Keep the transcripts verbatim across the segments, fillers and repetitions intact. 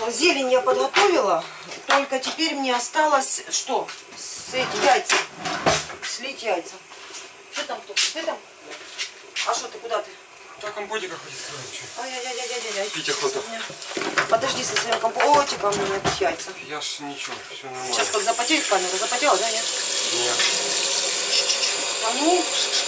зелень я подготовила. Только теперь мне осталось что? С этим яйца. Слить яйца. Что там кто? Ты там? А что ты, куда ты? Да, компотика хоть откроем. Ай-яй-яй-яй-яй. Пить охота. Подожди со своим компотиком, у меня тут яйца. Я ж ничего, все нормально. Сейчас как запотеет камера. Запотела, да, нет? Нет. А ну.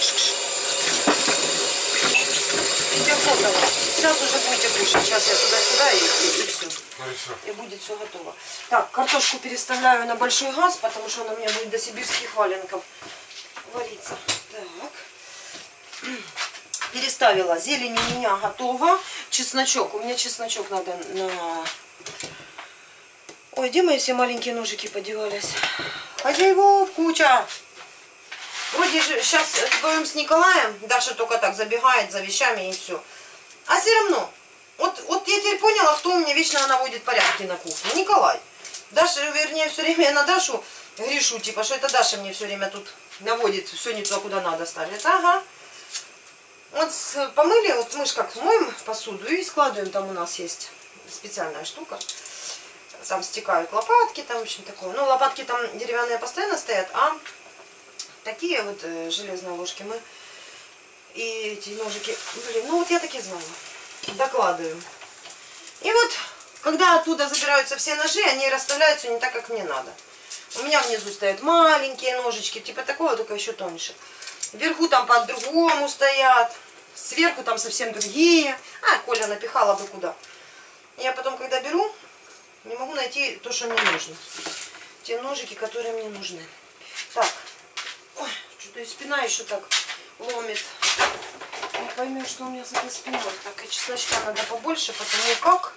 Пить охота. Сейчас уже будете кушать. Сейчас я туда-сюда и, и, и все. Хорошо. И будет все готово. Так, картошку переставляю на большой газ, потому что она у меня будет до сибирских валенков вариться. Так. Переставила. Зелень у меня готова. Чесночок. У меня чесночок надо на... Ой, где мои все маленькие ножики подевались? Хозяевов куча. Вроде же сейчас вдвоем с Николаем. Даша только так забегает за вещами и все. А все равно. Вот, вот я теперь поняла, кто у меня вечно наводит порядки на кухне. Николай. Даша, вернее, все время я на Дашу грешу. Типа, что это Даша мне все время тут наводит. Все не туда, куда надо ставит. Ага. Вот помыли, вот мы же как моем посуду и складываем, там у нас есть специальная штука. Там стекают лопатки, там в общем такое. Ну, лопатки там деревянные постоянно стоят, а такие вот э, железные ложки мы и эти ножики, блин, ну вот я таки знала, докладываю. И вот, когда оттуда забираются все ножи, они расставляются не так, как мне надо. У меня внизу стоят маленькие ножички, типа такого, только еще тоньше. Вверху там по-другому стоят. Сверху там совсем другие. А, Коля напихала бы куда. Я потом, когда беру, не могу найти то, что мне нужно. Те ножики, которые мне нужны. Так. Ой, что-то и спина еще так ломит. Не поймешь, что у меня с этой спиной. Так, и чесночка надо побольше, потому как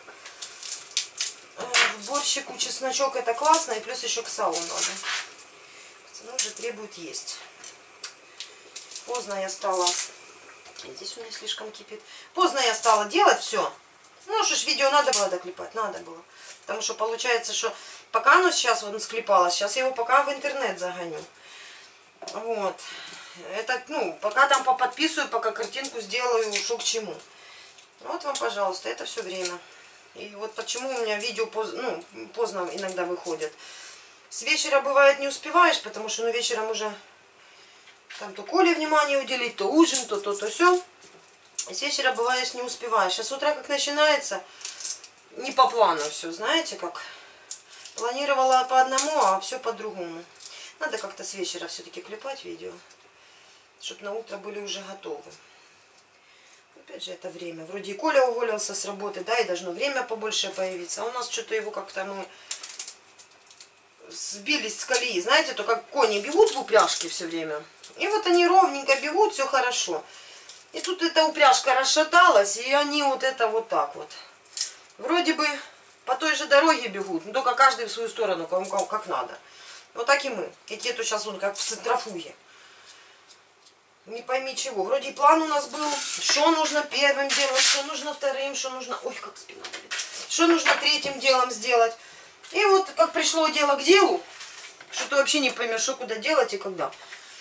в борщику чесночок это классно. И плюс еще к салу надо. Пацаны уже требуют есть. Поздно я стала, здесь у меня слишком кипит, поздно я стала делать все. Ну что ж, видео надо было доклепать, надо было. Потому что получается, что пока оно сейчас вот склепалось, сейчас я его пока в интернет загоню. Вот. Это, ну, пока там поподписываю, пока картинку сделаю, что к чему. Вот вам, пожалуйста, это все время. И вот почему у меня видео поздно, ну, поздно иногда выходят. С вечера бывает не успеваешь, потому что ну, вечером уже... Там то Коле внимание уделить, то ужин, то то, то все. И с вечера бываешь не успеваешь. А с утра как начинается, не по плану все, знаете как. Планировала по одному, а все по-другому. Надо как-то с вечера все-таки клепать видео, чтобы на утро были уже готовы. Опять же это время. Вроде и Коля уволился с работы, да, и должно время побольше появиться. А у нас что-то его как-то мы сбились с колеи. Знаете, то как кони бегут в упряжке все время. И вот они ровненько бегут, все хорошо. И тут эта упряжка расшаталась, и они вот это вот так вот. Вроде бы по той же дороге бегут, но только каждый в свою сторону, как, как надо. Вот так и мы. И те, то сейчас он как в центрофуге. Не пойми чего. Вроде план у нас был, что нужно первым делать, что нужно вторым, что нужно... Ой, как спина болит. Что нужно третьим делом сделать. И вот как пришло дело к делу, что ты вообще не поймешь, что куда делать и когда.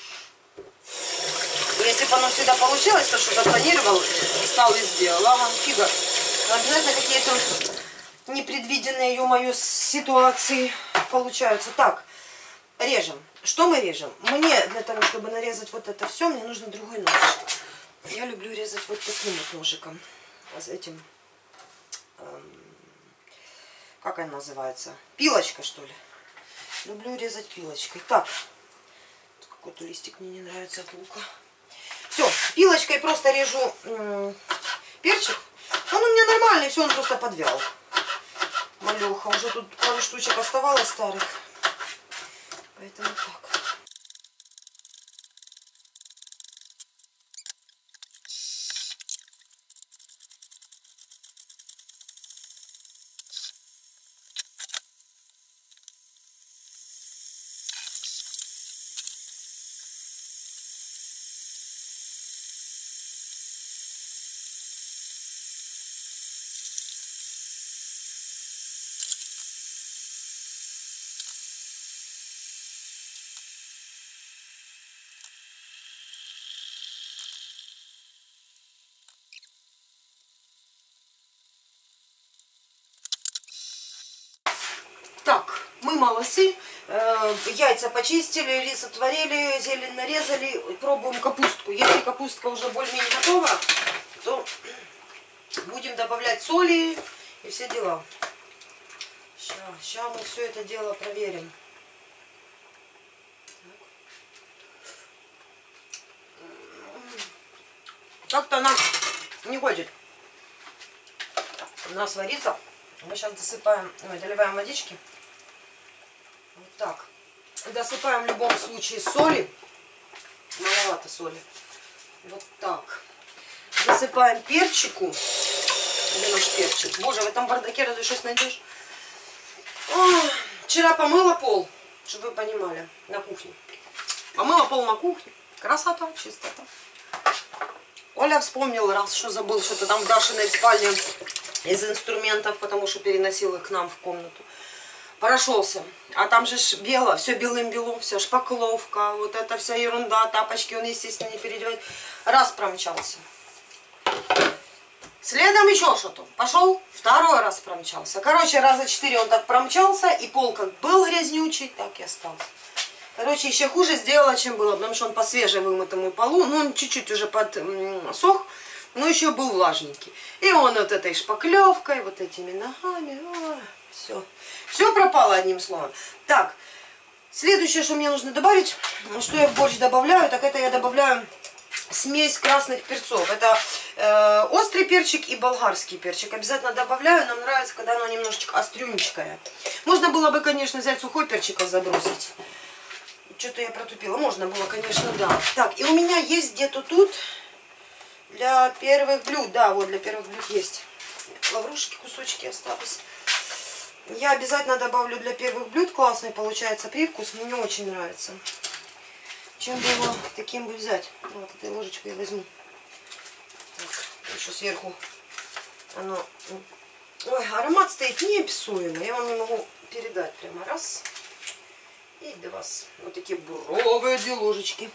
Если бы оно всегда получилось, то что запланировал, встал и сделал. Ага, фига. Обязательно какие-то непредвиденные, ё-моё, ситуации получаются. Так, режем. Что мы режем? Мне для того, чтобы нарезать вот это все, мне нужно другой нож. Я люблю резать вот таким вот ножиком. С этим... Эм, как она называется? Пилочка, что ли? Люблю резать пилочкой. Так. Какой-то листик мне не нравится от лука. Все, пилочкой просто режу перчик. Он у меня нормальный, все, он просто подвял. Малеха. Уже тут пару штучек оставалось старых. Поэтому так. молодцы. Э, яйца почистили, рис отварили, зелень нарезали. Пробуем капустку. Если капустка уже более-менее готова, то будем добавлять соли и все дела. Сейчас, сейчас мы все это дело проверим. Как-то она не хочет у нас варится. Мы сейчас досыпаем, ой, доливаем водички. Вот так. Досыпаем в любом случае соли. Маловато соли. Вот так. Досыпаем перчику. Где наш перчик? Боже, в этом бардаке разве что найдешь? Ой, вчера помыла пол, чтобы вы понимали, на кухне. Помыла пол на кухне. Красота, чистота. Оля вспомнил раз, что забыл что-то там в Дашиной спальне из инструментов, потому что переносил их к нам в комнату. Прошелся. А там же бело, все белым-белым, вся шпакловка, вот эта вся ерунда, тапочки он, естественно, не переодевает. Раз промчался. Следом еще что-то. Пошел, второй раз промчался. Короче, раза четыре он так промчался, и пол как был грязнючий, так и остался. Короче, еще хуже сделала, чем было, потому что он по свежевымытому полу, ну он чуть-чуть уже подсох, но еще был влажненький. И он вот этой шпаклевкой, вот этими ногами, о, все. Все пропало, одним словом. Так, следующее, что мне нужно добавить, что я в борщ добавляю, так это я добавляю смесь красных перцов. Это э, острый перчик и болгарский перчик. Обязательно добавляю, нам нравится, когда оно немножечко острюнечкое. Можно было бы, конечно, взять сухой перчик и забросить. Что-то я протупила. Можно было, конечно, да. Так, и у меня есть где-то тут для первых блюд. Да, вот для первых блюд есть. Лаврушки, кусочки остались. Я обязательно добавлю для первых блюд. Классный получается привкус. Мне очень нравится. Чем бы его таким бы взять? Вот этой ложечкой я возьму. Так, еще сверху оно... Ой, аромат стоит неописуемый. Я вам не могу передать. Прямо раз. И два. Вот такие буровые две ложечки.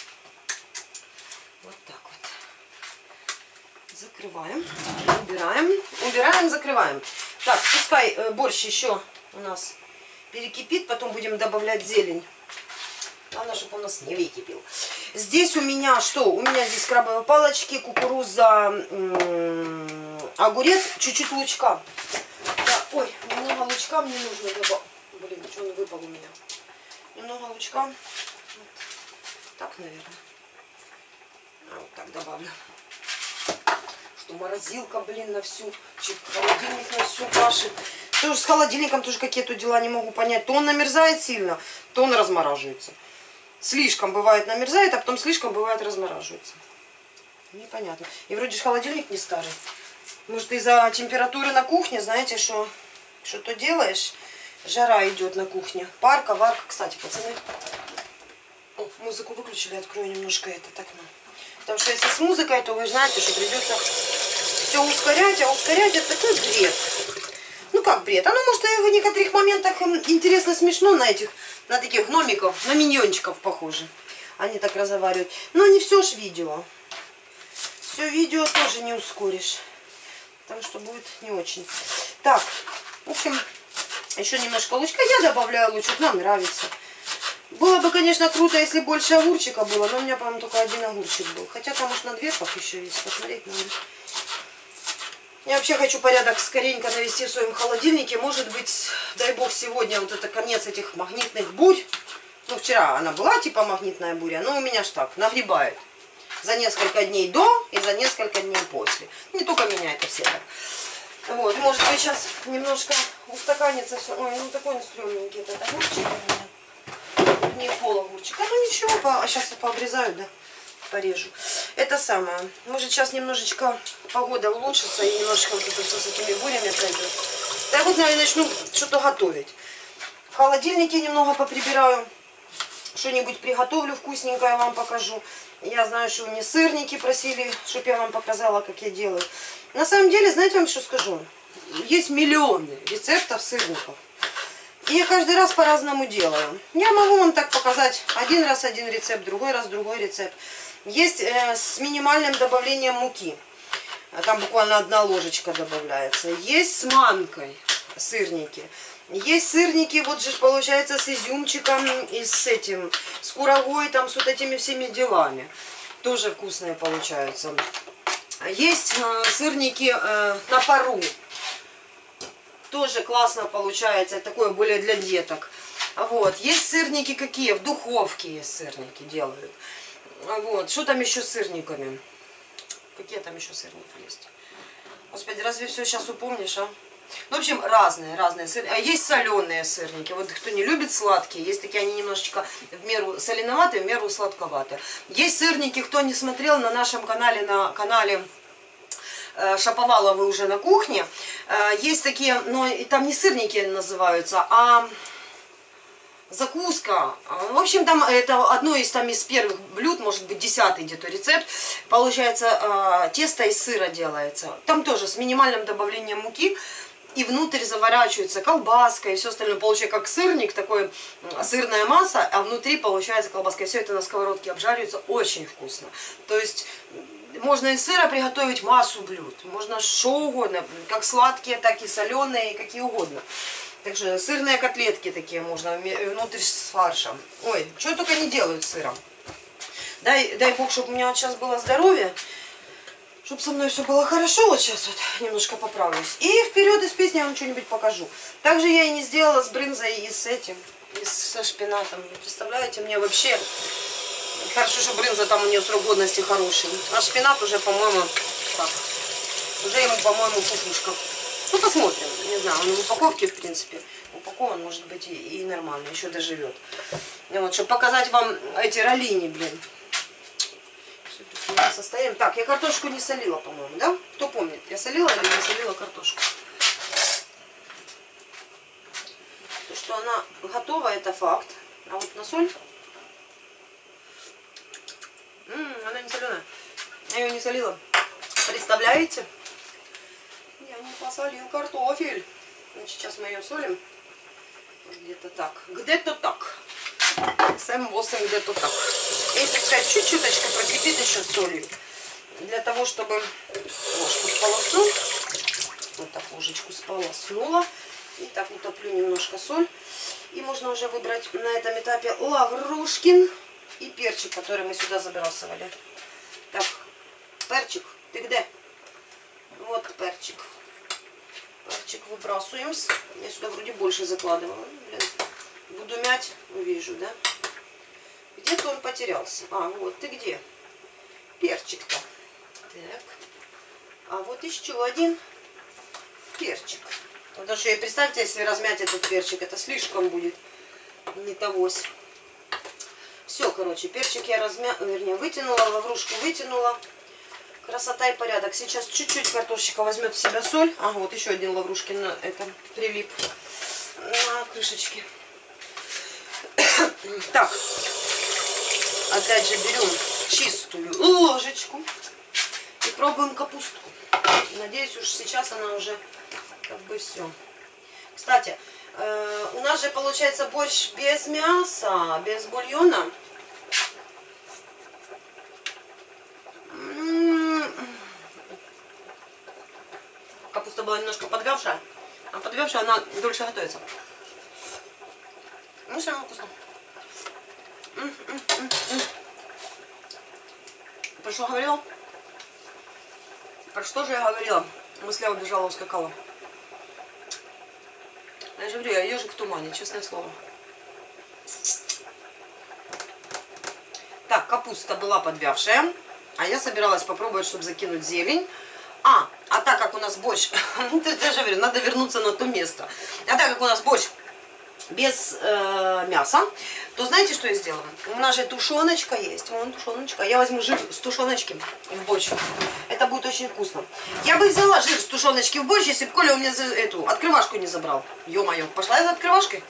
Вот так вот. Закрываем. Убираем. Убираем, закрываем. Так, пускай э, борщ еще у нас перекипит. Потом будем добавлять зелень. Главное, чтобы он у нас не выкипел. Здесь у меня что? У меня здесь крабовые палочки, кукуруза, огурец, чуть-чуть лучка. Да, ой, немного лучка мне нужно добавить. Блин, что он выпал у меня. Немного лучка. Вот. Так, наверное. А, вот так добавлю. Что морозилка, блин, на всю. Чуть холодильник на всю каши. Тоже с холодильником тоже какие-то дела не могу понять. То он намерзает сильно, то он размораживается. Слишком бывает намерзает, а потом слишком бывает размораживается. Непонятно. И вроде же холодильник не старый. Может, из-за температуры на кухне, знаете, что что-то делаешь, жара идет на кухне. Парка, варка. Кстати, пацаны, о, музыку выключили, открою немножко этот окно. Потому что если с музыкой, то вы знаете, что придется все ускорять, а ускорять это такой бред. Ну как бред? Оно может и в некоторых моментах интересно, смешно на этих, на таких гномиков, на миньончиков похоже. Они так разговаривают. Но не все ж видео. Все видео тоже не ускоришь. Потому что будет не очень. Так, в общем, еще немножко лучка. Я добавляю лучок, нам нравится. Было бы, конечно, круто, если больше огурчика было, но у меня, по-моему, только один огурчик был. Хотя там, может, на дверках еще есть. Посмотреть надо. Я вообще хочу порядок скоренько навести в своем холодильнике. Может быть, дай бог, сегодня вот это конец этих магнитных бурь. Ну, вчера она была типа магнитная буря, но у меня ж так, нагребает. За несколько дней до и за несколько дней после. Не только меня, это все так. Вот, может быть, сейчас немножко устаканится все. Ой, ну такой стрёмненький этот огурчик у меня. Не пол огурчика. Ну ничего, по... сейчас я пообрезаю, да, порежу. Это самое. Может, сейчас немножечко погода улучшится и немножко вот это все с этими бурями пройдет. Да вот, наверное, начну что-то готовить. В холодильнике немного поприбираю. Что-нибудь приготовлю вкусненькое, вам покажу. Я знаю, что мне сырники просили, чтобы я вам показала, как я делаю. На самом деле, знаете, вам что скажу? Есть миллионы рецептов сырников. И я каждый раз по-разному делаю. Я могу вам так показать. Один раз один рецепт, другой раз другой рецепт. Есть э, с минимальным добавлением муки. Там буквально одна ложечка добавляется. Есть с манкой. сырники. Есть сырники, вот же получается с изюмчиком и с этим, с курагой, там, с вот этими всеми делами. Тоже вкусные получаются. Есть э, сырники э, на пару. Тоже классно получается, такое более для деток. Вот. Есть сырники какие? В духовке есть сырники делают. Вот. Что там еще с сырниками? Какие там еще сырники есть? Господи, разве все сейчас упомнишь, а? Ну, в общем, разные, разные сырники. А есть соленые сырники. Вот кто не любит сладкие, есть такие, они немножечко в меру соленоватые, в меру сладковатые. Есть сырники, кто не смотрел на нашем канале, на канале Шаповаловы уже на кухне. Есть такие, но там не сырники называются, а закуска. В общем, там это одно из, там, из первых блюд, может быть, десятый где-то рецепт. Получается, тесто из сыра делается. Там тоже с минимальным добавлением муки. И внутрь заворачивается колбаска и все остальное. Получается как сырник, такой сырная масса, а внутри получается колбаска. И все это на сковородке обжаривается очень вкусно. То есть можно из сыра приготовить массу блюд. Можно что угодно, как сладкие, так и соленые, какие угодно. Также сырные котлетки такие можно внутрь с фаршем. Ой, что только не делают с сыром. Дай, дай бог, чтобы у меня вот сейчас было здоровье. Чтобы со мной все было хорошо, вот сейчас вот немножко поправлюсь. И вперед из песни я вам что-нибудь покажу. Также я и не сделала с брынзой и с этим, и со шпинатом. Вы представляете, мне вообще хорошо, что брынза там у нее срок годности хороший. А шпинат уже, по-моему, так, уже ему, по-моему, кукушка. Ну, посмотрим, не знаю, он в упаковке, в принципе, упакован, может быть, и, и нормально, еще доживет. И вот, чтобы показать вам эти роллини, блин. Состоим. Так, я картошку не солила, по-моему, да? Кто помнит, я солила или не солила картошку? То, что она готова, это факт. А вот на соль... М-м, она не соленая. Я ее не солила. Представляете? Я не посолил картофель. Значит, сейчас мы ее солим. Где-то так. Где-то так. Сэм восемь где-то так. И, так сказать, чуть-чуточку прокипит еще солью. Для того, чтобы ложку сполосну. Вот так ложечку сполоснула. И так утоплю немножко соль. И можно уже выбрать на этом этапе лаврушкин и перчик, который мы сюда забрасывали. Так, перчик, ты где? Вот перчик. Перчик выбрасываем. Я сюда вроде больше закладывала. Блин. Буду мять, увижу, да? Где-то он потерялся. А, вот, ты где? Перчик-то. Так. А вот еще один перчик. Потому что, представьте, если размять этот перчик, это слишком будет не тогось. Все, короче, перчик я размя... вернее, вытянула, лаврушку вытянула. Красота и порядок. Сейчас чуть-чуть картошечка возьмет в себя соль. А, вот еще один лаврушкин на этом прилип на крышечке. Так, опять же берем чистую ложечку и пробуем капусту. Надеюсь, уж сейчас она уже как бы все. Кстати, э, у нас же получается борщ без мяса, без бульона. Капуста была немножко подвявшая, а подвявшая она дольше готовится. Ну, все равно вкусно. Про что говорила? Про что же я говорила? Мысля убежала, ускакала. Я же говорю, я ежик в тумане, честное слово. Так, капуста была подвявшая. А я собиралась попробовать, чтобы закинуть зелень. А, а так как у нас борщ, я же говорю, надо вернуться на то место. А так как у нас борщ без э, мяса, то знаете, что я сделала? У нас же тушеночка есть. Вон тушеночка. Я возьму жир с тушеночки в борщ. Это будет очень вкусно. Я бы взяла жир с тушеночки в борщ, если бы Коля у меня за эту открывашку не забрал. Ё-моё, пошла я за открывашкой.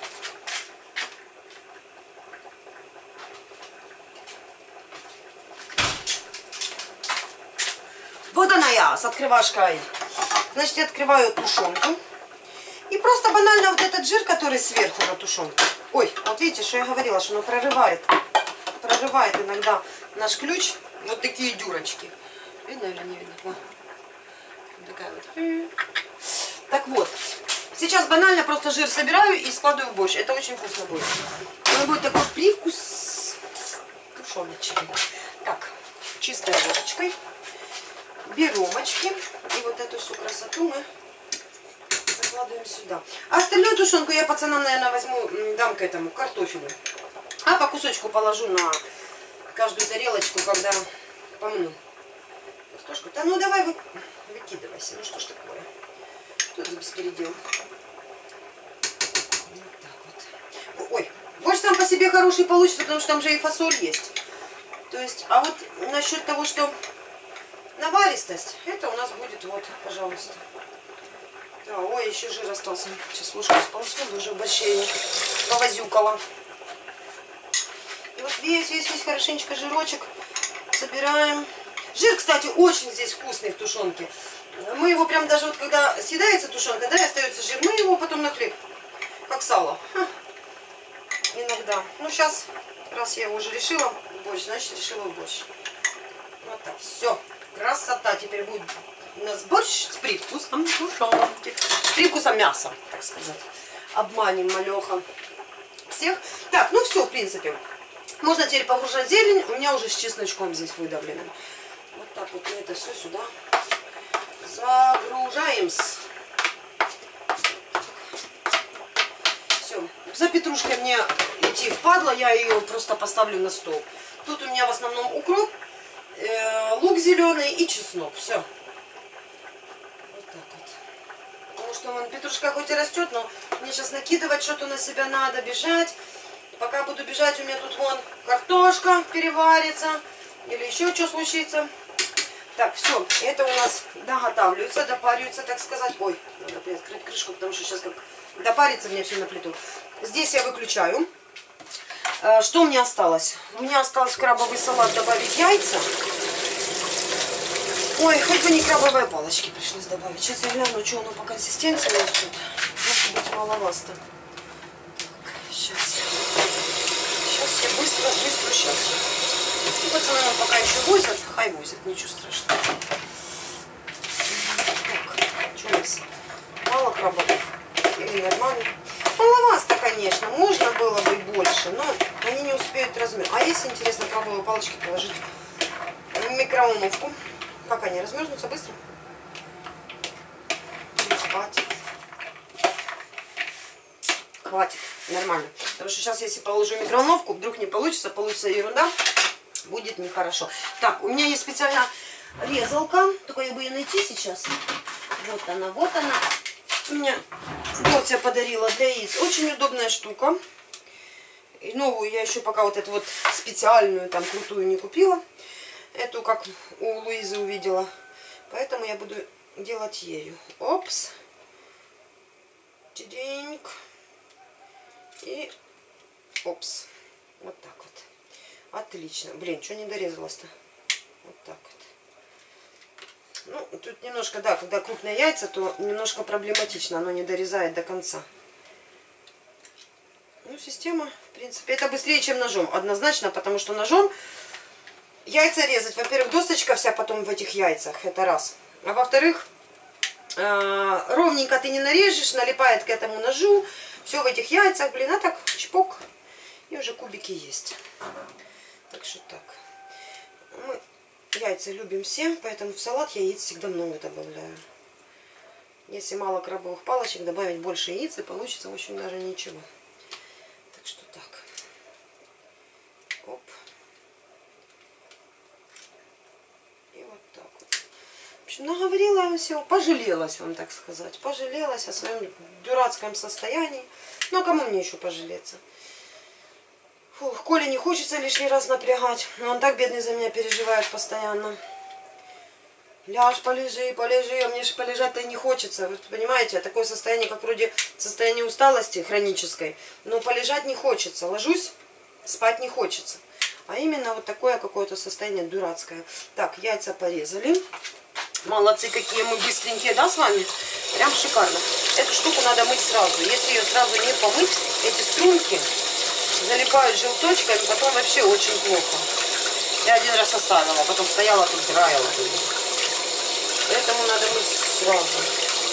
Вот она я с открывашкой. Значит, я открываю тушенку. И просто банально вот этот жир, который сверху на тушенке. Ой, вот видите, что я говорила, что оно прорывает. Прорывает иногда наш ключ. Вот такие дюрочки. Видно или не видно? Вот. Такая вот. Так вот. Сейчас банально просто жир собираю и складываю в борщ. Это очень вкусно будет. Он будет такой привкус тушеночки. Так, чистой ложечкой берем очки. И вот эту всю красоту мы закладываем сюда. А остальную тушенку я пацанам, наверное, возьму, дам к этому картофелю. А по кусочку положу на каждую тарелочку, когда помну. Картошку. Да ну давай вы, выкидывайся. Ну что ж такое? Что это за беспередел? Вот так вот. Ой, борщ сам по себе хороший получится, потому что там же и фасоль есть. То есть, а вот насчет того, что наваристость, это у нас будет вот, пожалуйста. Да, ой, еще жир остался. Сейчас ложку сполосну, уже в борще повозюкала. И вот весь, весь, весь хорошенечко жирочек собираем. Жир, кстати, очень здесь вкусный в тушенке. Мы его прям даже вот когда съедается тушенка, да, и остается жир, мы его потом на хлеб, как сало. Ха. Иногда. Ну, сейчас, раз я его уже решила в борщ, значит, решила в борщ. Вот так, все. Красота. Теперь будет у нас борщ с привкусом тушенки. С привкусом мяса, так сказать. Обманем малеха всех. Так, ну все, в принципе. Можно теперь погружать зелень. У меня уже с чесночком здесь выдавлено. Вот так вот мы это все сюда загружаем. Все. За петрушкой мне идти впадло. Я ее просто поставлю на стол. Тут у меня в основном укроп, э, лук зеленый и чеснок. Все. Вот так вот. Потому что вон, петрушка хоть и растет, но мне сейчас накидывать что-то на себя надо, бежать. Пока буду бежать, у меня тут вон картошка переварится. Или еще что случится. Так, все. Это у нас доготавливается, допаривается, так сказать. Ой, надо приоткрыть крышку, потому что сейчас как допарится мне все на плиту. Здесь я выключаю. Что у меня осталось? У меня осталось в крабовый салат добавить яйца. Ой, хоть бы не крабовые палочки пришлось добавить. Сейчас я гляну, что оно по консистенции у нас тут. Может быть, маловато. Так, сейчас. Сейчас я быстро, быстро, сейчас. И пацаны нам пока еще возят. Хай возят, ничего страшного. Так, что у нас? Мало крабовых? Или нормально? Маловато, конечно. Можно было бы больше, но они не успеют размер. А если интересно, крабовые палочки положить в микроволновку. Как они размерзнутся быстро? Хватит. Хватит. Нормально. Потому что сейчас, если положу в микроволновку, вдруг не получится, получится ерунда, будет нехорошо. Так, у меня есть специально резалка. Только я бы ее найти сейчас. Вот она, вот она. У меня Дотя подарила для яиц. Очень удобная штука. И новую я еще пока вот эту вот специальную, там, крутую не купила. Эту, как у Луизы увидела. Поэтому я буду делать ею. Опс. Чиденьк. И опс. Вот так вот. Отлично. Блин, что не дорезалось-то? Вот так вот. Ну, тут немножко, да, когда крупные яйца, то немножко проблематично. Оно не дорезает до конца. Ну, система, в принципе, это быстрее, чем ножом. Однозначно, потому что ножом яйца резать. Во-первых, досточка вся потом в этих яйцах. Это раз. А во-вторых, ровненько ты не нарежешь, налипает к этому ножу. Все в этих яйцах, блин, а так чпок. И уже кубики есть. Так что так. Мы яйца любим все, поэтому в салат я яиц всегда много добавляю. Если мало крабовых палочек, добавить больше яиц, и получится очень даже ничего. Так что так. Оп. И вот так вот. В общем, наговорила я всего. Пожалелась вам, так сказать. Пожалелась о своем дурацком состоянии. Ну, а кому мне еще пожалеться? Фух, Коле не хочется лишний раз напрягать. Но он так, бедный, за меня переживает постоянно. Ляж, полежи, полежи. А мне же полежать-то и не хочется. Вы понимаете, такое состояние, как вроде состояние усталости хронической. Но полежать не хочется. Ложусь, спать не хочется. А именно вот такое какое-то состояние дурацкое. Так, яйца порезали. Молодцы, какие мы быстренькие, да, с вами? Прям шикарно. Эту штуку надо мыть сразу. Если ее сразу не помыть, эти струнки залипают желточками, потом вообще очень плохо. Я один раз оставила, потом стояла тут, драила. Поэтому надо мыть сразу. Все,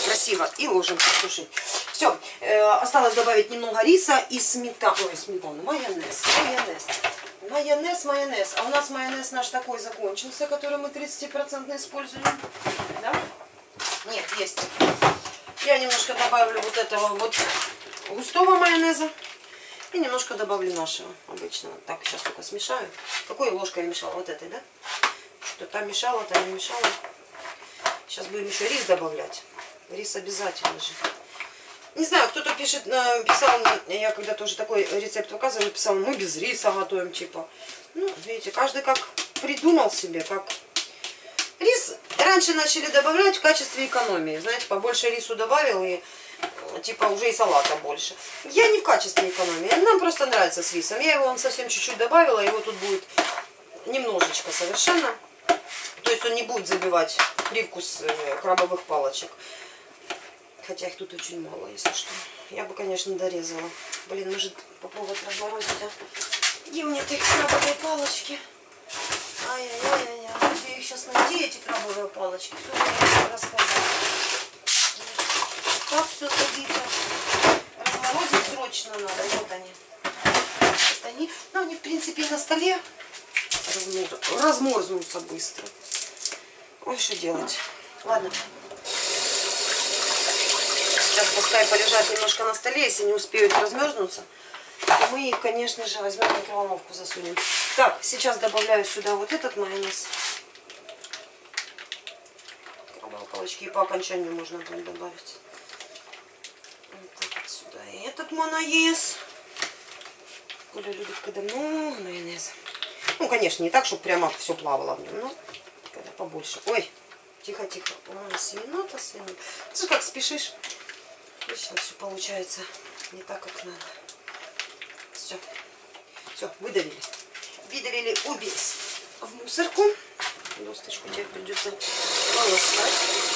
красиво. И ложим сушить. Все, э, осталось добавить немного риса и сметану. Ой, сметану, майонез, майонез. Майонез, майонез. А у нас майонез наш такой закончился, который мы тридцать процентов используем. Да? Нет, есть. Я немножко добавлю вот этого вот густого майонеза. И немножко добавлю нашего обычного. Так, сейчас только смешаю. Какой ложкой я мешала? Вот этой, да? Что там мешала, там не мешала. Сейчас будем еще рис добавлять. Рис обязательно же. Не знаю, кто-то пишет, писал, я когда тоже такой рецепт показывала, писал, мы без риса готовим, типа. Ну, видите, каждый как придумал себе, как... Рис раньше начали добавлять в качестве экономии. Знаете, побольше рису добавил и типа уже и салата больше. Я не в качестве экономии, нам просто нравится с рисом. Я его вон совсем чуть-чуть добавила, его тут будет немножечко совершенно. То есть он не будет забивать привкус крабовых палочек. Хотя их тут очень мало, если что. Я бы, конечно, дорезала. Блин, может попробовать разморозить, а? Где у меня эти крабовые палочки? Ай-яй-яй-яй. Где их сейчас найти, эти крабовые палочки? Кто мне их рассказал? Как все садится? Разморозить срочно надо. Вот они. Вот они. Ну, они, в принципе, на столе разморзнутся быстро. Ой, что делать? Ладно. Сейчас пускай полежат немножко на столе, если не успеют размерзнуться, то мы их, конечно же, возьмем в микроволновку, засунем. Так, сейчас добавляю сюда вот этот майонез. Крабовые палочки и по окончанию можно будет добавить. Вот так вот сюда и этот майонез. Коля любит, когда много майонеза. Ну, конечно, не так, чтобы прямо все плавало в нем, но когда побольше. Ой, тихо-тихо. Ой, свинота, свинота. Ты же как спешишь. Обычно все получается не так, как надо. Все. Все, выдавили. Выдавили убийц в мусорку. Досточку тебе придется полоскать.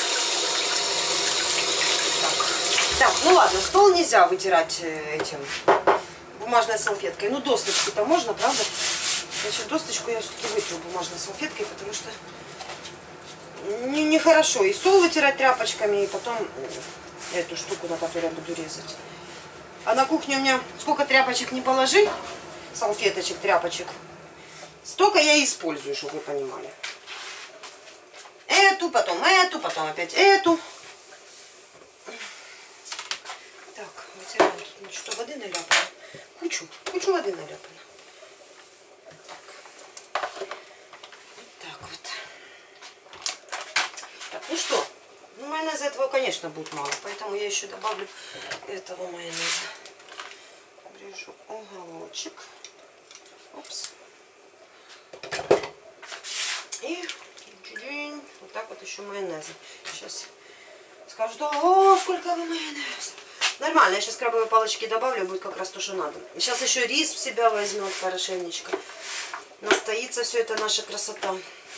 Так. Так, ну ладно, стол нельзя вытирать этим бумажной салфеткой. Ну, досточку-то можно, правда? Значит, досточку я все-таки вытру бумажной салфеткой, потому что нехорошо не и стол вытирать тряпочками, и потом эту штуку, на которой я буду резать. А на кухне у меня сколько тряпочек не положи, салфеточек, тряпочек, столько я и использую, чтобы вы понимали. Эту, потом эту, потом опять эту. Так, вытираем. Тут ну, что, воды наляпано? Кучу, кучу воды наляпано. Так. Вот так вот. Так, ну что? Ну, майонеза этого, конечно, будет мало, поэтому я еще добавлю этого майонеза. Обрежу уголочек. Опс. И вот так вот еще майонеза. Сейчас скажут, о, сколько вы майонеза. Нормально, я сейчас крабовые палочки добавлю, будет как раз то, что надо. Сейчас еще рис в себя возьмет хорошенечко. Настоится все это наша красота.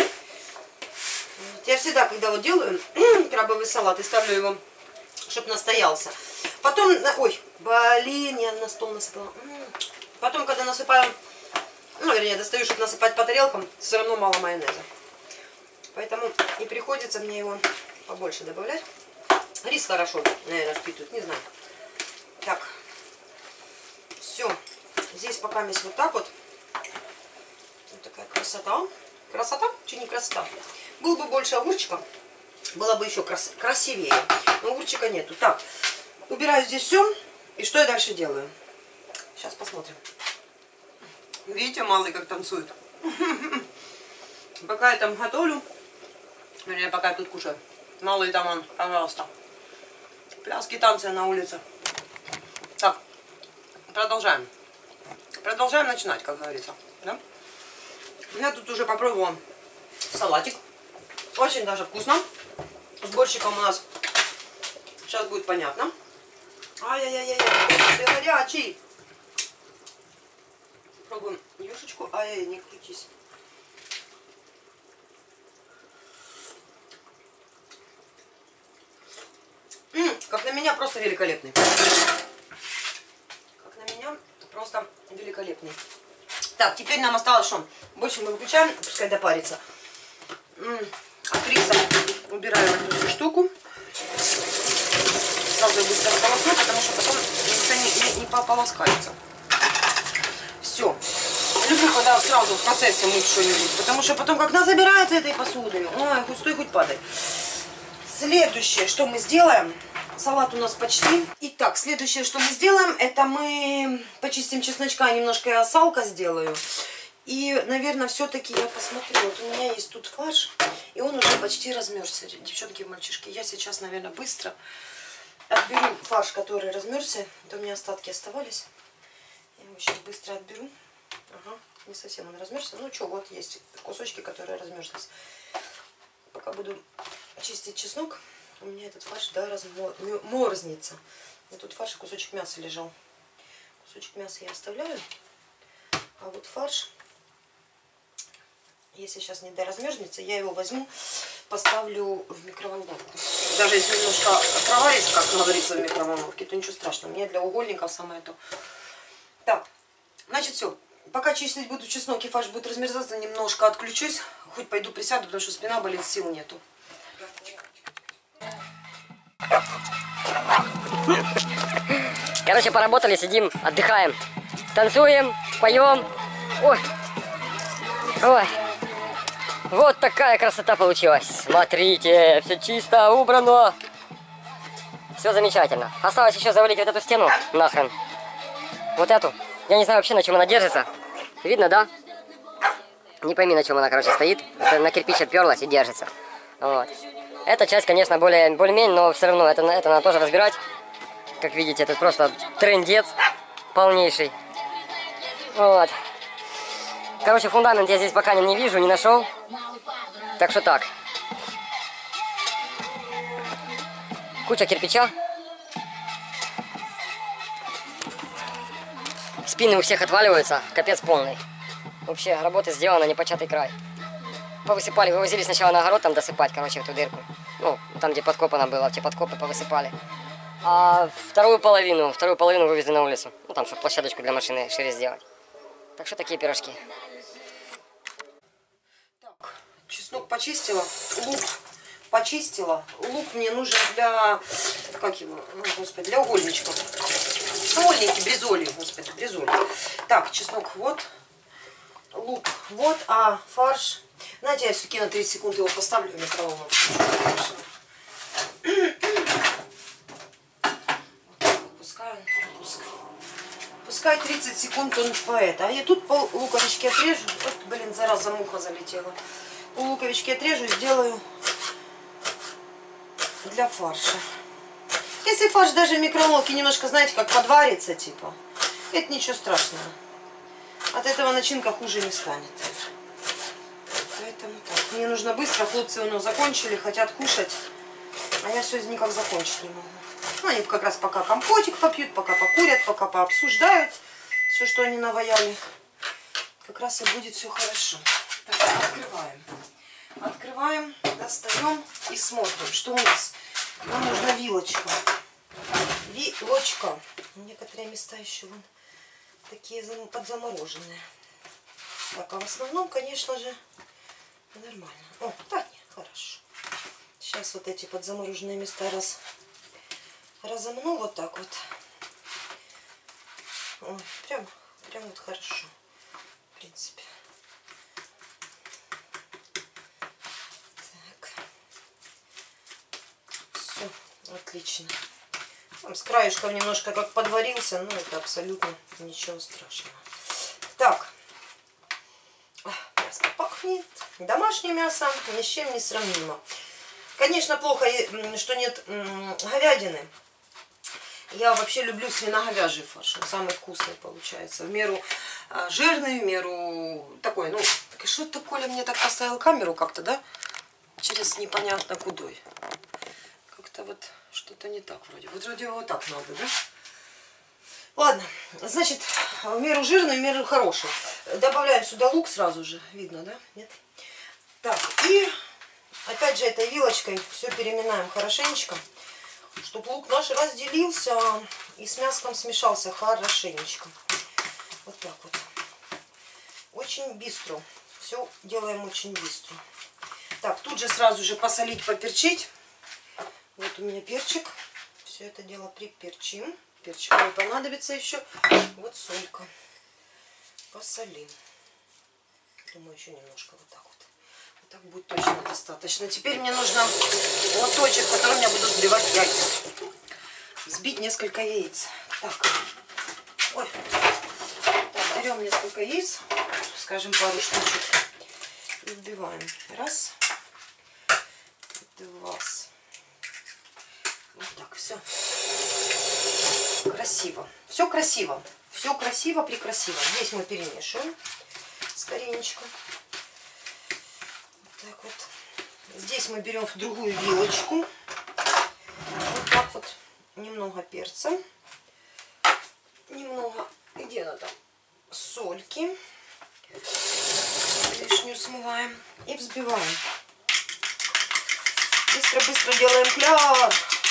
Я всегда, когда вот делаю крабовый салат, и ставлю его, чтобы настоялся. Потом, ой, блин, я на стол насыпала. Потом, когда насыпаю, ну, вернее, достаю, чтобы насыпать по тарелкам, все равно мало майонеза. Поэтому и приходится мне его побольше добавлять. Рис хорошо, наверное, впитывает, не знаю. Так, все. Здесь пока есть вот так вот. Вот такая красота. Красота? Че не красота? Было бы больше огурчика, было бы еще крас красивее. Но огурчика нету. Так, убираю здесь все. И что я дальше делаю? Сейчас посмотрим. Видите, малый как танцует? Пока я там готовлю, вернее, пока я тут кушаю. Малый там он, пожалуйста. Пляски, танцы на улице. Так, продолжаем. Продолжаем начинать, как говорится. Да? Я тут уже попробовала салатик. Очень даже вкусно. С борщиком у нас сейчас будет понятно. Ай-яй-яй-яй, ты горячий. Пробуем юшечку. Ай-яй, не крутись. М-м, как на меня просто великолепный. Как на меня просто великолепный. Так, теперь нам осталось что? Больше мы выключаем, пускай допарится. М-м, от риса убираю эту всю штуку. сразу быстро полосну, потому что потом ничего не, не, не пополоскается. Все. Люблю, когда сразу в процессе мыть что-нибудь, потому что потом, как назабирается этой посудой, ой, хоть стой, хоть падай. Следующее, что мы сделаем, салат у нас почти. Итак, следующее, что мы сделаем, это мы почистим чесночка, немножко я салка сделаю. И, наверное, все-таки я посмотрю, вот у меня есть тут фарш, и он уже почти размерзся. Девчонки и мальчишки, я сейчас, наверное, быстро отберу фарш, который размерзся. Это у меня остатки оставались. Я его сейчас быстро отберу. Ага, не совсем он размерзся. Ну что, вот есть кусочки, которые размерзлись. Пока буду чистить чеснок, у меня этот фарш, да, разморзнется. Вот тут фарш и кусочек мяса лежал. Кусочек мяса я оставляю. А вот фарш, если сейчас не доразмерзнется, я его возьму, поставлю в микроволновку. Даже если немножко проварится, как говорится, в микроволновке, то ничего страшного. Мне для угольников самое то. Так, значит, все. Пока чистить буду чеснок и фарш будет размерзаться, немножко отключусь. Хоть пойду присяду, потому что спина болит, сил нету. Короче, поработали, сидим, отдыхаем. Танцуем, поем. Ой. Ой. Вот такая красота получилась. Смотрите, все чисто, убрано. Все замечательно. Осталось еще завалить вот эту стену нахрен. Вот эту. Я не знаю вообще, на чем она держится. Видно, да? Не пойми, на чем она, короче, стоит. Это на кирпич оперлась и держится. Вот. Эта часть, конечно, более, более-менее, но все равно это, это надо тоже разбирать. Как видите, это просто трындец полнейший. Вот. Короче, фундамент я здесь пока не, не вижу, не нашел. Так что так. Куча кирпича. Спины у всех отваливаются, капец полный. Вообще, работа сделана, непочатый край. Повысыпали, вывозили сначала на огород там досыпать, короче, в эту дырку. Ну, там, где подкопано было, те подкопы повысыпали. А вторую половину, вторую половину вывезли на улицу. Ну, там, чтобы площадочку для машины шире сделать. Так что такие пирожки. Так, чеснок почистила, лук почистила. Лук мне нужен для, как его, ну, господи, для угольничков. Угольники, бризоли, господи, бризоли. Так, чеснок вот, лук вот, а фарш... Знаете, я все-таки на тридцать секунд его поставлю в микроволновку. Пускай, пускай. Пускай тридцать секунд он по это. А я тут пол луковички отрежу. Вот, блин, зараза, муха залетела. Пол луковички отрежу, сделаю для фарша. Если фарш даже в микроволновке немножко, знаете, как подварится, типа, это ничего страшного. От этого начинка хуже не станет. Поэтому так. Мне нужно быстро. Хлопцы у нас закончили, хотят кушать. А я все никак закончить не могу. Ну, они как раз пока компотик попьют, пока покурят, пока пообсуждают все, что они наваяли. Как раз и будет все хорошо. Так, открываем. Открываем, достаем и смотрим, что у нас. Нам нужна вилочка. Вилочка. Некоторые места еще вон такие подзамороженные. Так, а в основном, конечно же, нормально. О, да, нет, хорошо. Сейчас вот эти подзамороженные места раз разомну вот так вот. Ой, прям, прям вот хорошо, в принципе. Так. Все, отлично. Там с краешком немножко как подварился, но это абсолютно ничего страшного. Так. Мясо пахнет. Домашнее мясо ни с чем не сравнимо. Конечно, плохо, что нет говядины. Я вообще люблю свино-говяжий фарш. Он самый вкусный получается. В меру жирный, в меру такой. Ну, что ты, Коля, мне так поставил камеру как-то, да? Через непонятно кудой. Как-то вот что-то не так вроде. Вот вроде вот так надо, да? Ладно, значит, в меру жирный, в меру хороший. Добавляем сюда лук сразу же. Видно, да? Нет? Так, и опять же этой вилочкой все переминаем хорошенечко, чтобы лук наш разделился и с мяском смешался хорошенечко. Вот так вот. Очень быстро. Все делаем очень быстро. Так, тут же сразу же посолить, поперчить. Вот у меня перчик. Все это дело приперчим. Перчик мне понадобится еще. Вот солька. Посолим. Думаю, еще немножко вот так вот. Вот так будет точно достаточно. Теперь мне нужно лоточек, которым я буду взбивать яйца. Взбить несколько яиц. Так. Ой. Так, берем несколько яиц. Скажем, пару штучек. И взбиваем. Раз. Два. Вот так, все. Красиво. Все красиво. Все красиво, прекрасиво. Здесь мы перемешиваем скоренечко. Вот так вот. Здесь мы берем в другую вилочку. Вот так вот. Немного перца. Немного, где она там? Сольки. Лишнюю смываем. И взбиваем. Быстро-быстро делаем кляр.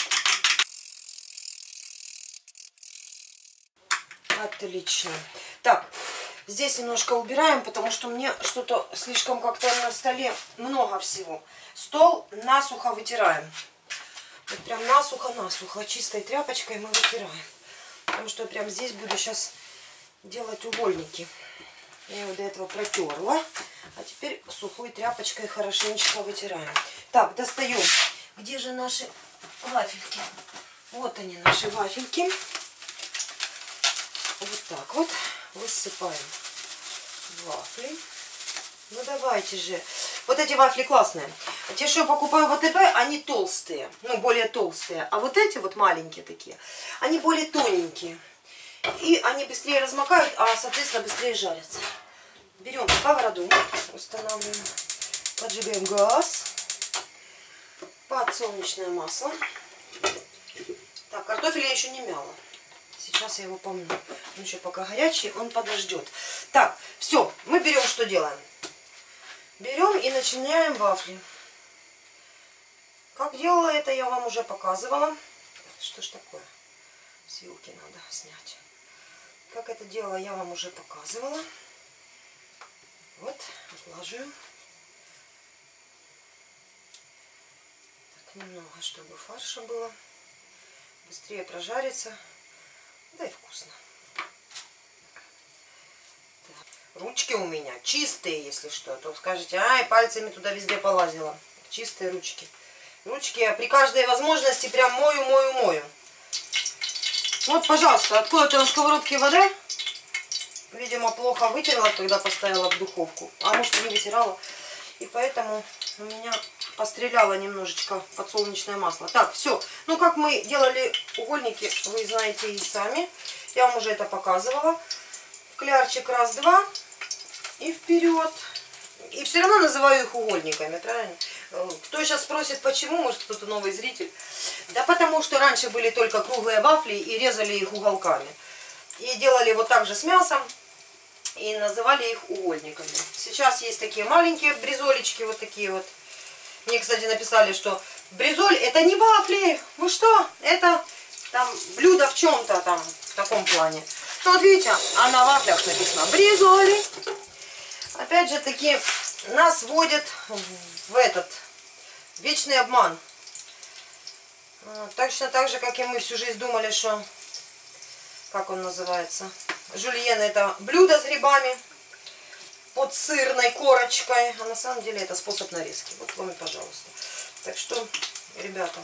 Отлично. Так, здесь немножко убираем, потому что мне что-то слишком как-то на столе много всего. Стол насухо вытираем. Вот прям насухо-насухо. Чистой тряпочкой мы вытираем. Потому что я прям здесь буду сейчас делать угольники. Я его до этого протерла. А теперь сухой тряпочкой хорошенечко вытираем. Так, достаем. Где же наши вафельки? Вот они, наши вафельки. Вот так вот высыпаем вафли. Ну давайте же. Вот эти вафли классные. Те, что я покупаю в АТБ, они толстые. Ну, более толстые. А вот эти вот маленькие такие, они более тоненькие. И они быстрее размокают, а, соответственно, быстрее жарятся. Берем сковороду, устанавливаем. Поджигаем газ. Подсолнечное масло. Так, картофель я еще не мяла. Сейчас я его помню. Он еще пока горячий, он подождет. Так, все, мы берем, что делаем? Берем и начиняем вафли. Как делала это, я вам уже показывала. Что ж такое? С вилки надо снять. Как это делала, я вам уже показывала. Вот, отложим. Так, немного, чтобы фарша было. Быстрее прожарится. Да и вкусно. Так. Ручки у меня чистые, если что. То скажете, ай, пальцами туда везде полазила. Чистые ручки. Ручки я при каждой возможности прям мою, мою, мою. Вот, пожалуйста, откуда-то на сковородке вода. Видимо, плохо вытерла, когда поставила в духовку. А может, не вытирала. И поэтому у меня постреляло немножечко подсолнечное масло. Так, все. Ну, как мы делали угольники, вы знаете и сами. Я вам уже это показывала. Клярчик раз-два. И вперед. И все равно называю их угольниками, правильно? Кто сейчас спросит, почему, может, кто-то новый зритель. Да потому что раньше были только круглые вафли и резали их уголками. И делали вот так же с мясом. И называли их угольниками. Сейчас есть такие маленькие бризолечки, вот такие вот. Мне, кстати, написали, что бризоль это не вафли. Вы что? Это там блюдо в чем-то там, в таком плане. Ну вот видите, а на вафлях написано бризоли. Опять же таки нас вводят в этот вечный обман. Точно так же, как и мы всю жизнь думали, что, как он называется, жульен это блюдо с грибами под сырной корочкой, а на самом деле это способ нарезки. Вот вам и пожалуйста. Так что, ребята,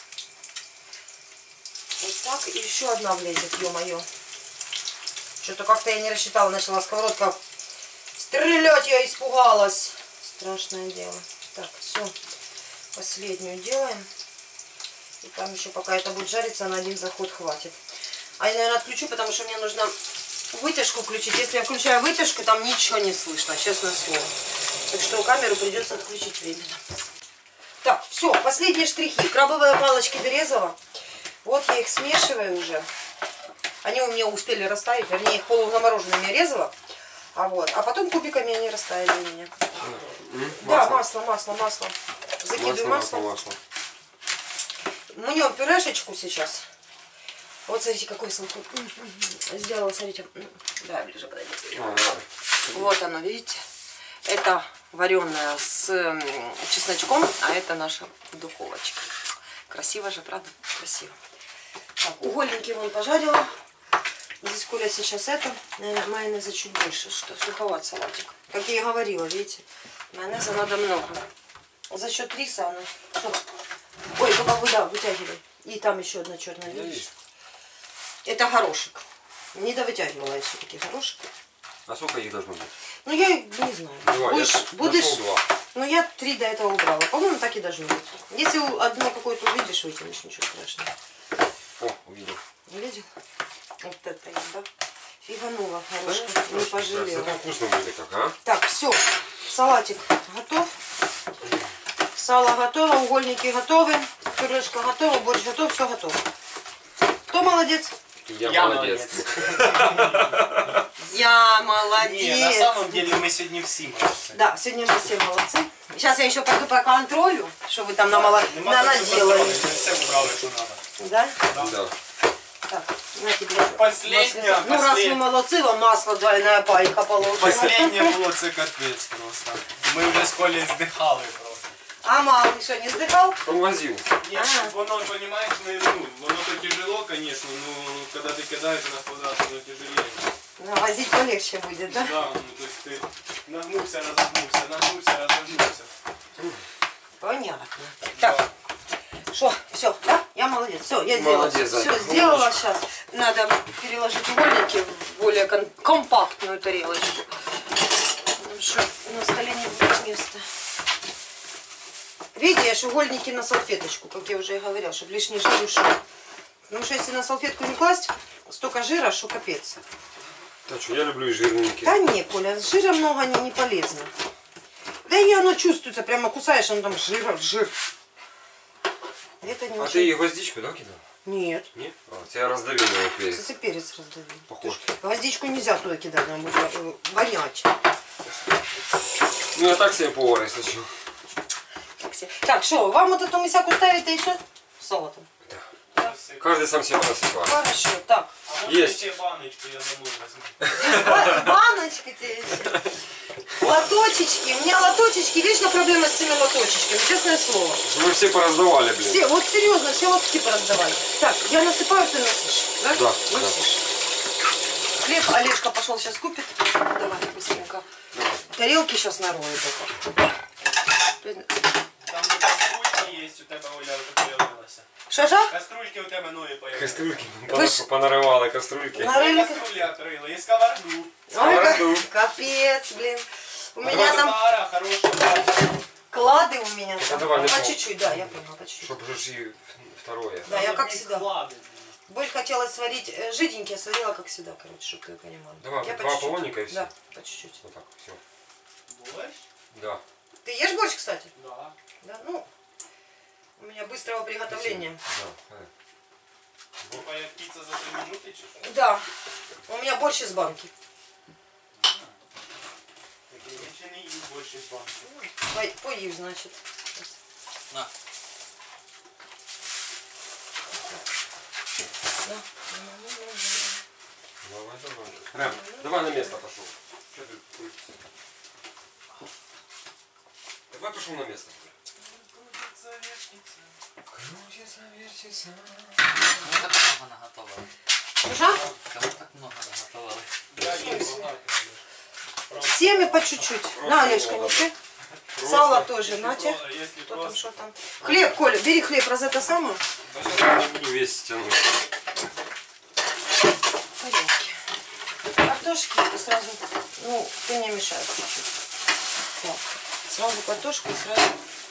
вот так. И еще одна влезет, ё-моё. Что-то как-то я не рассчитала, начала сковородка стрелять, я испугалась. Страшное дело. Так, все, последнюю делаем. И там еще пока это будет жариться, на один заход хватит. А я, наверное, отключу, потому что мне нужно вытяжку включить. Если я включаю вытяжку, там ничего не слышно, честное слово. Так что камеру придется отключить временно. Так, все, последние штрихи. Крабовые палочки Березова. Вот я их смешиваю уже. Они у меня успели растаять, вернее, их полузамороженными я резала. А вот, а потом кубиками они растаяли у меня. Масло. Да, масло, масло, масло. Закидываю масло. масло, масло. Мнем пюрешечку сейчас. Вот смотрите, какой салфет. Сделала, смотрите. Да, ближе подойдите. А, давай. Вот оно, видите? Это вареное с чесночком, а это наша духовочка. Красиво же, правда? Красиво. Так, угольники вон пожарила. Здесь Коля сейчас это, наверное, майонеза чуть больше, что суховат салатик. Как я и говорила, видите, майонеза надо много. За счет риса она... Что? Ой, только вода, вытягивай. И там еще одна черная, видишь? Это горошек. Не довытягивала я все-таки горошек. А сколько их должно быть? Ну, я не знаю. Два, будешь, я будешь... нашел два. Ну, я три до этого убрала. По-моему, так и должно быть. Если одно какое-то увидишь, вытянешь, ничего страшного. О, увидел. Видел? Вот это я, да? Фиганула, горошка. Да, Не пожалела. зато вкусно будет как, а? Так, все. Салатик готов. Сало готово, угольники готовы. Пюрешка готова, борщ готов, все готово. Кто молодец? Я, Я молодец. Я молодец. Не, на самом деле мы сегодня все молодцы. Да, сегодня мы все молодцы. Сейчас я еще пойду по контролю, что вы там намало... Нема на такого наделали. контролю, мы все убрали, что надо. Да? Да. Так, на тебе. Последнее, Ну, раз вы последнее. молодцы, вам масло двойная пайка положена. Последнє було це капець просто. Ми вже з Колею здихали просто. А мало что, не вздыхал? Он возил. Ні, Ага. воно, розумієш, не, ну, воно то тяжело, звісно, но коли ти кидаєш назад, воно тяжелее. Ну, возить полегче будет, да? Да, ну, то есть ти нагнувся, розогнувся, нагнувся, розогнувся. Понятно. Так, что, все, да? Я молодец. Все, я сделала. Молодец, Все, Зайка, сделала. умничка. Сейчас надо переложить угольники в более кон- компактную тарелочку. Потому что на столе не будет места. Видишь, угольники на салфеточку, как я уже и говорила, чтобы лишний жир ушел. Потому что если на салфетку не класть, столько жира, что капец. Да что, я люблю и жирненькие. Да не, Коля, жира много не, не полезно. Да и оно чувствуется, прямо кусаешь, оно там жир, жир. Это не А очень... ты и гвоздичку, да, кидал? Нет, Нет? А, тебя раздавил его перец. это перец раздавил. Похож. Ты ж гвоздичку нельзя туда кидать, нам будет э, вонять. Ну я так себе повар, если что. Так, все. Так, что, вам вот эту мисяку ставите и все? С салатом. Каждый сам себе насыпал. Хорошо, так. А вот Есть. ще баночку я домой возьму. Баночки тебе еще. Лоточечки. У меня лоточечки, вечно проблема с этими лоточечками, честное слово. Мы все пораздавали, блин. Все, вот серьезно, все лотки пораздавали. Так, я насыпаю, ты насышь. Да? Да, Насышь. Хлеб Олежка пошел сейчас купит. Давай, быстренько. Тарелки сейчас нарою только. Там каструльки є у тебе, Оля, вже появилася. Шажа? Каструльки у тебе нові появилися. Кастрюльки. Вы ж- Понарывала кастрюльки. Нарыли. Каструлі відкрили, і сковороду. Ой, Сковороду. как- капец, блин. У меня там Стара, хороша, бачиш. клады у меня Это там. давай, По легко. чуть-чуть, да, я поняла, по чуть-чуть. Чтобы же и второе. Да, я как Одні всегда. склади. Больше хотелось сварить э, жиденькие, сварила как всегда, короче, чтобы ты понимал. Давай, я два по чуть-чуть. полоника и всё. Да, по чуть-чуть. Вот так, все. Борщ? Да. Ты ешь борщ, кстати? Да. Да, ну, у меня быстрого приготовления. Да. Бо як піца за три минути чи що? Да, у меня борщ из банки. Так я ще не їв борщ із банки. По- Поешь, значит. На. Да. Давай, давай. Рэм, давай на место пошел. Что ты крутишься? Давай пошел на место. Крутиться, вертиться. Крутится, вертится. Кому так много наготовили? Слушай, Кому так много наготовили? Я їм багато. всеми по чуть-чуть. На, Олежка, неси. Сало тоже, нате. Якщо Кто там, просто... что там? Хлеб, Коля, бери хлеб, раз это самое. Я не буду весь тянуть. В порядке. Картошки и сразу, ну, ты мне мешаешь чуть-чуть. Так, сразу картошку и сразу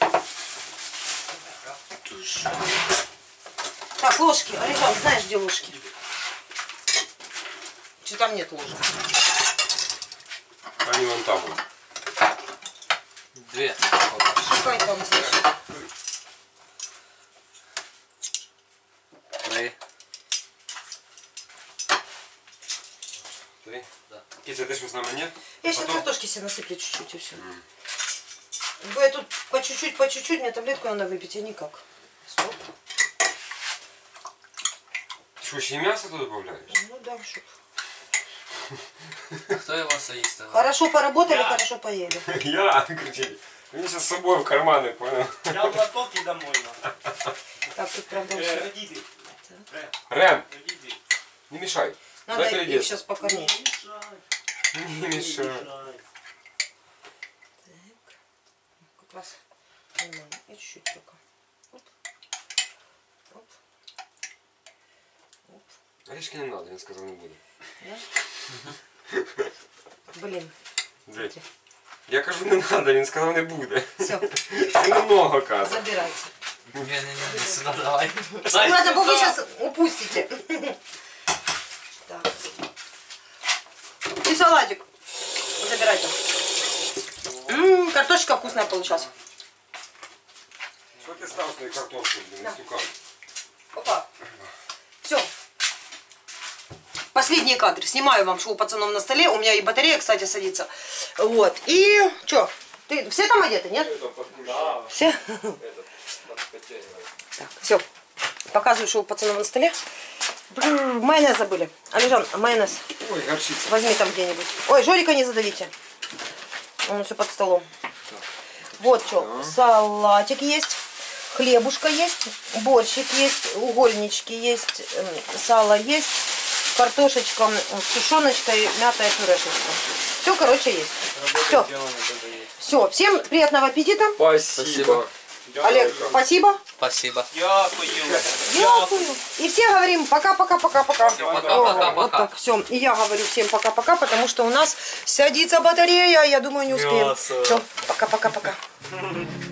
тушу. Так, ложки. Олежан, знаешь, где ложки? Че там нет ложек? Они вон там. вот. Две. Шукай там, значит. Три. Три. Да. Китя, ты что с нами нет? Я сейчас Потом- картошки себе насыплю чуть-чуть и все. Бо я тут по чуть-чуть, по чуть-чуть, мне таблетку надо выпить, а никак. Стоп. Ты что, еще и мясо туда добавляешь? Ну да, чтоб. Хто його соїстив? Хорошо поработали, Я. хорошо поели. Я, крути. Мне сейчас с собой в карманы, понял? Я в лоток і домой надо. Так, тут правда Е, все. Родитель, Рем, не мешай. Надо Дай их переодеться. сейчас покормить. Не мешай. Как раз нормально. И чуть-чуть только. Оп. Оп. Оп. Орешки не надо, я сказал, не буду. Да? Блин. Блядь. Я кажу, не надо, він сказав, не буде. Все, Це немного каже. забирайте. Не-не-не, сюда давай. Ладно, бо вы сейчас упустите. Так. И салатик. Забирайте. М-м, картошечка вкусная получилась. Що ти став свою картошку, блін, Да. стукав? Опа. Все. Последние кадры. Снимаю вам шоу пацанов на столе. У меня и батарея, кстати, садится. Вот. И что? Ты все там одеты, нет? Да. Все? Так, все. Показываю шоу пацанов на столе. Бррр, майонез забыли. Алежан, майонез. Ой, горчица. Возьми там где-нибудь. Ой, Жорика не задавите. Он все под столом. Вот что. Салатик есть. Хлебушка есть. Борщик есть. Угольнички есть. эм, Сало есть. Картошечка с тушеночкой, мятая пюрешечка. Все, короче, есть. Все. Все. Всем приятного аппетита. Спасибо. Олег, спасибо. Спасибо. Дякую. Дякую. И все говорим пока-пока-пока-пока. пока-пока-пока. Вот так, все. И я говорю всем пока-пока, потому что у нас садится батарея. Я думаю, не успеем. Мясо. Все, пока-пока-пока.